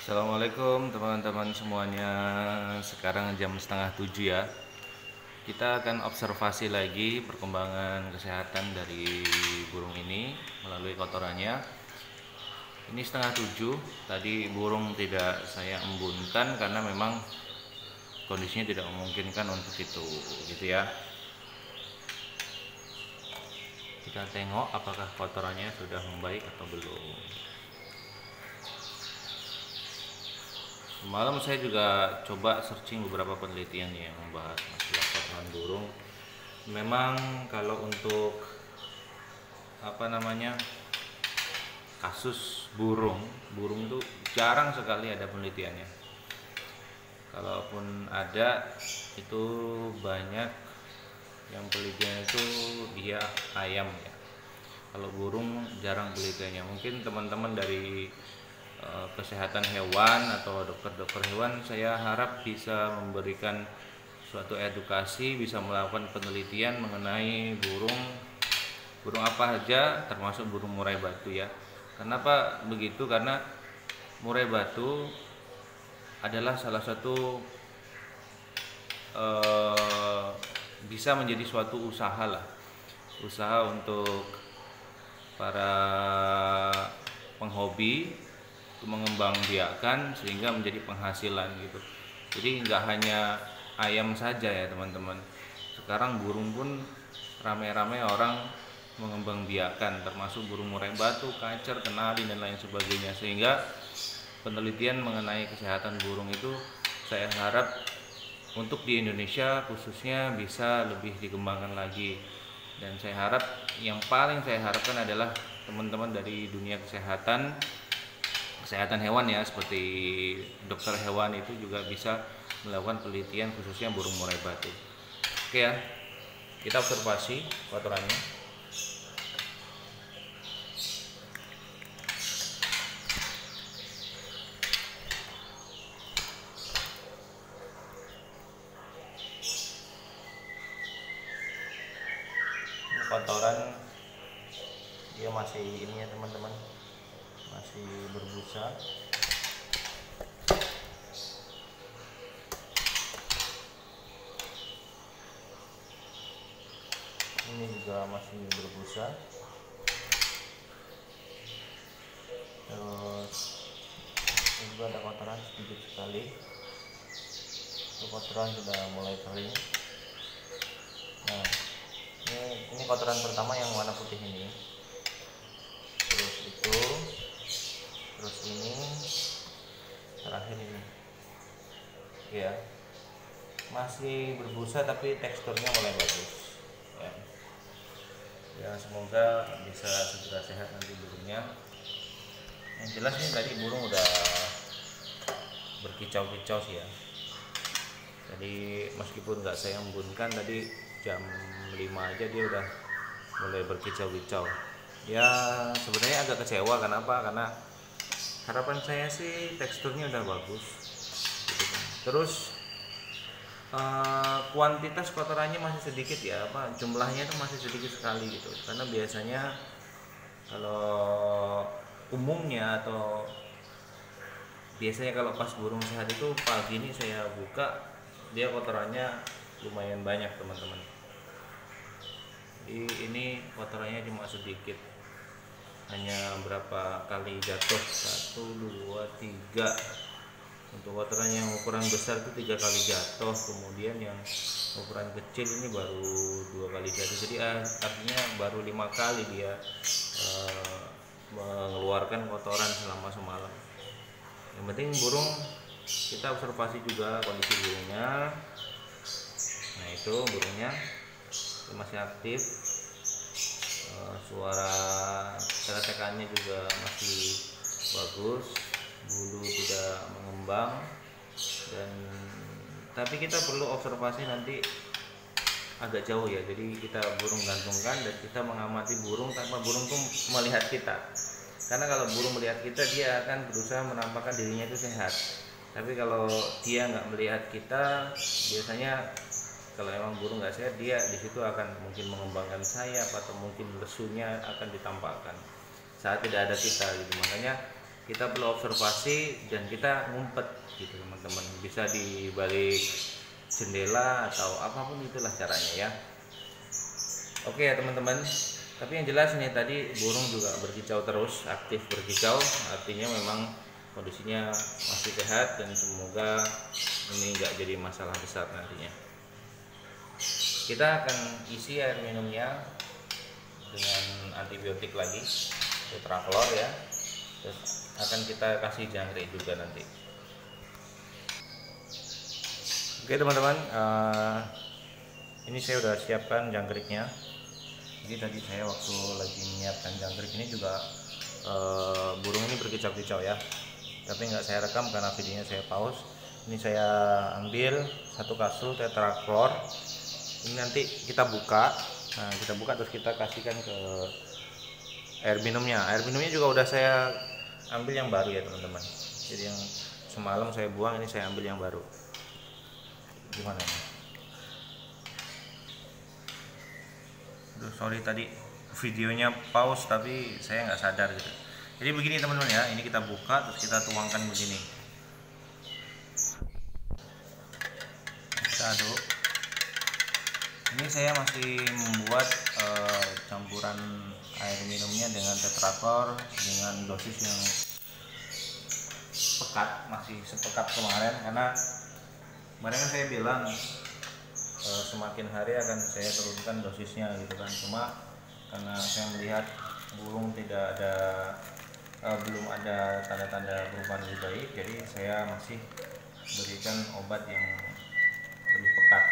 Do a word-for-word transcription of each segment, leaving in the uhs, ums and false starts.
Assalamualaikum teman-teman semuanya. Sekarang jam setengah tujuh ya. Kita akan observasi lagi perkembangan kesehatan dari burung ini melalui kotorannya. Ini setengah tujuh. Tadi burung tidak saya embunkan karena memang kondisinya tidak memungkinkan untuk itu, gitu ya. Kita tengok apakah kotorannya sudah membaik atau belum. Semalam saya juga coba searching beberapa penelitian yang membahas masalah kotoran burung. Memang kalau untuk apa namanya kasus burung, burung itu jarang sekali ada penelitiannya. Kalaupun ada, itu banyak yang penelitiannya itu dia ayam ya. Kalau burung jarang penelitiannya. Mungkin teman-teman dari kesehatan hewan atau dokter-dokter hewan saya harap bisa memberikan suatu edukasi, bisa melakukan penelitian mengenai burung burung apa saja termasuk burung murai batu ya. Kenapa begitu? Karena murai batu adalah salah satu eh, bisa menjadi suatu usaha lah, usaha untuk para penghobi mengembangbiakan sehingga menjadi penghasilan gitu. Jadi nggak hanya ayam saja ya teman-teman. Sekarang burung pun ramai-ramai orang mengembangbiakan, termasuk burung murai batu, kacer, kenari dan lain sebagainya. Sehingga penelitian mengenai kesehatan burung itu saya harap untuk di Indonesia khususnya bisa lebih dikembangkan lagi. Dan saya harap yang paling saya harapkan adalah teman-teman dari dunia kesehatan kesehatan hewan ya, seperti dokter hewan itu juga bisa melakukan penelitian khususnya burung murai batu. Oke ya, kita observasi kotorannya. Ini kotoran dia masih ini ya teman-teman, masih berbusa. Ini juga masih berbusa. Terus ini juga ada kotoran sedikit sekali. Itu kotoran sudah mulai kering. Nah, ini, ini kotoran pertama yang warna putih ini. Terus itu, terus ini, terakhir ini. Ya, masih berbusa tapi teksturnya mulai bagus. Ya, ya semoga bisa segera sehat nanti burungnya. Yang jelas nih tadi burung udah berkicau-kicau sih ya. Jadi meskipun nggak saya embunkan tadi jam lima aja dia udah mulai berkicau-kicau. Ya sebenarnya agak kecewa, kenapa? Karena harapan saya sih teksturnya udah bagus gitu kan. Terus Uh, kuantitas kotorannya masih sedikit ya, apa jumlahnya itu masih sedikit sekali gitu. Karena biasanya kalau umumnya atau biasanya kalau pas burung sehat itu pagi ini saya buka dia kotorannya lumayan banyak teman-teman. Jadi ini kotorannya cuma sedikit, hanya berapa kali jatuh, satu dua tiga. Untuk kotoran yang ukuran besar itu tiga kali jatuh, kemudian yang ukuran kecil ini baru dua kali jatuh. Jadi artinya baru lima kali dia e, mengeluarkan kotoran selama semalam. Yang penting burung kita observasi juga kondisi burungnya. Nah itu burungnya itu masih aktif, e, suara ceretekannya juga masih bagus, bulu tidak mengembang, dan tapi kita perlu observasi nanti agak jauh ya. Jadi kita burung gantungkan dan kita mengamati burung tanpa burung tuh melihat kita. Karena kalau burung melihat kita dia akan berusaha menampakkan dirinya itu sehat. Tapi kalau dia nggak melihat kita, biasanya kalau emang burung nggak sehat dia di situ akan mungkin mengembangkan sayap atau mungkin lesunya akan ditampakkan saat tidak ada kita gitu. Makanya kita perlu observasi dan kita ngumpet gitu teman-teman, bisa di balik jendela atau apapun itulah caranya ya. Oke ya teman-teman, tapi yang jelas nih tadi burung juga berkicau terus, aktif berkicau, artinya memang kondisinya masih sehat dan semoga ini nggak jadi masalah besar nantinya. Kita akan isi air minumnya dengan antibiotik lagi, tetraklor ya, terus akan kita kasih jangkrik juga nanti. Oke teman-teman, uh, ini saya udah siapkan jangkriknya. Jadi tadi saya waktu lagi menyiapkan jangkrik ini juga uh, burung ini berkicau-kicau ya, tapi nggak saya rekam karena videonya saya pause. Ini saya ambil satu kapsul tetraklor, ini nanti kita buka. Nah kita buka terus kita kasihkan ke air minumnya. Air minumnya juga udah saya ambil yang baru ya teman-teman, jadi yang semalam saya buang, ini saya ambil yang baru. Gimana ini? Aduh, sorry tadi videonya pause tapi saya nggak sadar gitu. Jadi begini teman-teman ya, ini kita buka terus kita tuangkan begini, kita aduk. Ini saya masih membuat uh, campuran air minumnya dengan tetraklor dengan dosis yang pekat, masih sepekat kemarin, karena kemarin kan saya bilang uh, semakin hari akan saya turunkan dosisnya gitu kan. Cuma karena saya melihat burung tidak ada uh, belum ada tanda-tanda perubahan lebih baik, jadi saya masih berikan obat yang lebih pekat.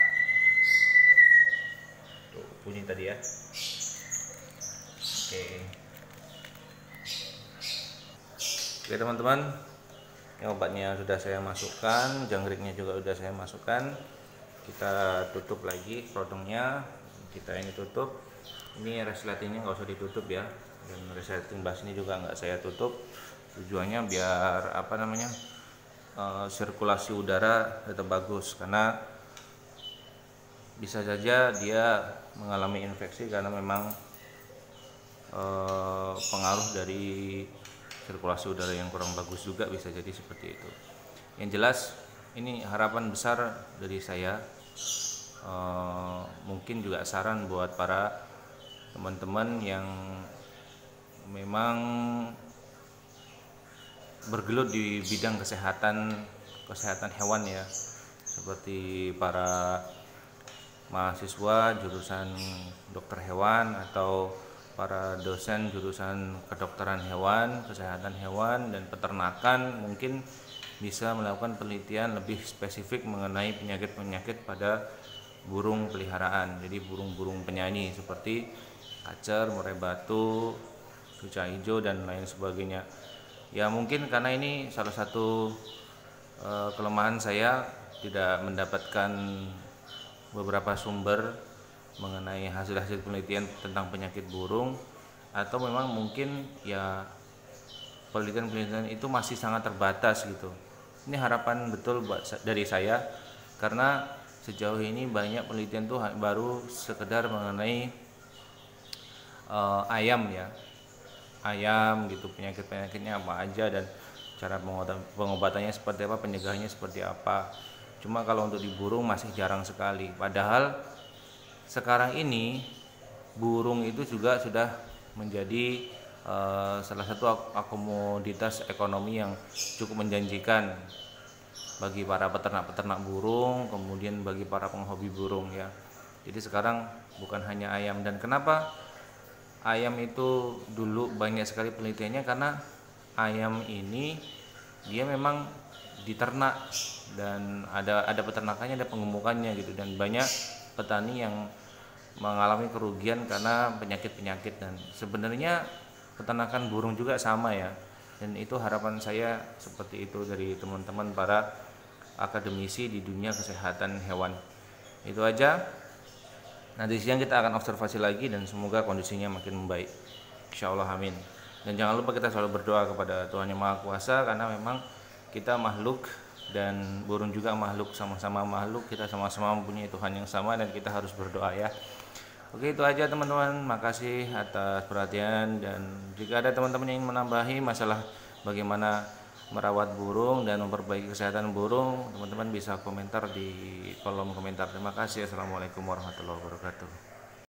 Tuh bunyi tadi ya. Oke. Oke teman-teman, ya, obatnya sudah saya masukkan, jangkriknya juga sudah saya masukkan. Kita tutup lagi kerodongnya, kita ini tutup. Ini resletingnya nggak usah ditutup ya, dan resleting bas ini juga nggak saya tutup. Tujuannya biar apa namanya uh, sirkulasi udara tetap bagus, karena bisa saja dia mengalami infeksi karena memang uh, pengaruh dari sirkulasi udara yang kurang bagus juga, bisa jadi seperti itu. Yang jelas ini harapan besar dari saya, uh, mungkin juga saran buat para teman-teman yang memang bergelut di bidang kesehatan kesehatan hewan ya, seperti para mahasiswa jurusan dokter hewan atau para dosen jurusan kedokteran hewan, kesehatan hewan dan peternakan, mungkin bisa melakukan penelitian lebih spesifik mengenai penyakit-penyakit pada burung peliharaan. Jadi burung-burung penyanyi seperti kacer, murai batu, cuca hijau dan lain sebagainya. Ya mungkin karena ini salah satu uh, kelemahan saya, tidak mendapatkan beberapa sumber mengenai hasil-hasil penelitian tentang penyakit burung, atau memang mungkin ya penelitian-penelitian itu masih sangat terbatas gitu. Ini harapan betul buat dari saya, karena sejauh ini banyak penelitian tuh baru sekedar mengenai uh, ayam ya, ayam gitu, penyakit-penyakitnya apa aja dan cara pengobatannya seperti apa, pencegahannya seperti apa. Cuma kalau untuk di burung masih jarang sekali. Padahal sekarang ini burung itu juga sudah menjadi uh, salah satu komoditas ekonomi yang cukup menjanjikan bagi para peternak-peternak burung, kemudian bagi para penghobi burung ya. Jadi sekarang bukan hanya ayam. Dan kenapa ayam itu dulu banyak sekali penelitiannya, karena ayam ini dia memang diternak dan ada ada peternakannya, ada pengemukannya gitu, dan banyak petani yang mengalami kerugian karena penyakit-penyakit. Dan sebenarnya peternakan burung juga sama ya, dan itu harapan saya seperti itu dari teman-teman para akademisi di dunia kesehatan hewan. Itu aja. Nanti siang kita akan observasi lagi dan semoga kondisinya makin membaik, insya Allah, amin. Dan jangan lupa kita selalu berdoa kepada Tuhan Yang Maha Kuasa, karena memang kita makhluk dan burung juga makhluk, sama-sama makhluk, kita sama-sama mempunyai Tuhan yang sama dan kita harus berdoa ya. Oke, itu aja teman-teman, makasih atas perhatian. Dan jika ada teman-teman yang ingin menambahi masalah bagaimana merawat burung dan memperbaiki kesehatan burung, teman-teman bisa komentar di kolom komentar. Terima kasih. Assalamualaikum warahmatullahi wabarakatuh.